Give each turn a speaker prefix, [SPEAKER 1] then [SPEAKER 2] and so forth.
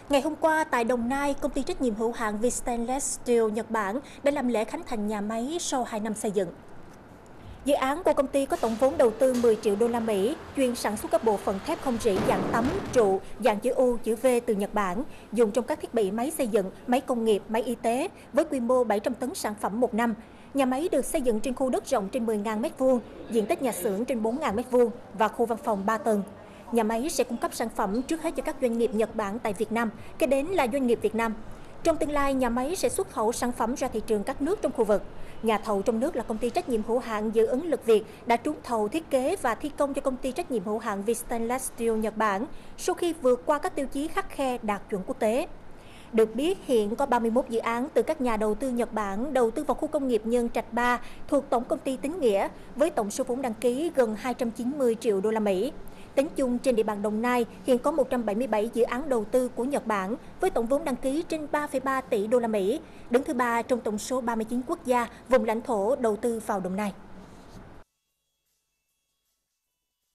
[SPEAKER 1] Ngày hôm qua, tại Đồng Nai, công ty trách nhiệm hữu hạn Vstainless Steel Nhật Bản đã làm lễ khánh thành nhà máy sau 2 năm xây dựng. Dự án của công ty có tổng vốn đầu tư 10 triệu đô la Mỹ, chuyên sản xuất các bộ phận thép không rỉ dạng tấm, trụ, dạng chữ U, chữ V từ Nhật Bản, dùng trong các thiết bị máy xây dựng, máy công nghiệp, máy y tế, với quy mô 700 tấn sản phẩm một năm. Nhà máy được xây dựng trên khu đất rộng trên 10.000 m2, diện tích nhà xưởng trên 4.000 m2 và khu văn phòng 3 tầng. Nhà máy sẽ cung cấp sản phẩm trước hết cho các doanh nghiệp Nhật Bản tại Việt Nam, kế đến là doanh nghiệp Việt Nam. Trong tương lai, nhà máy sẽ xuất khẩu sản phẩm ra thị trường các nước trong khu vực. Nhà thầu trong nước là công ty trách nhiệm hữu hạn Dự ứng Lực Việt đã trúng thầu thiết kế và thi công cho công ty trách nhiệm hữu hạn Vstainless Steel Nhật Bản sau khi vượt qua các tiêu chí khắt khe đạt chuẩn quốc tế. Được biết, hiện có 31 dự án từ các nhà đầu tư Nhật Bản đầu tư vào khu công nghiệp Nhân Trạch 3 thuộc Tổng công ty Tín Nghĩa với tổng số vốn đăng ký gần 290 triệu đô la Mỹ. Tính chung trên địa bàn Đồng Nai hiện có 177 dự án đầu tư của Nhật Bản với tổng vốn đăng ký trên 3,3 tỷ đô la Mỹ, đứng thứ ba trong tổng số 39 quốc gia vùng lãnh thổ đầu tư vào Đồng Nai.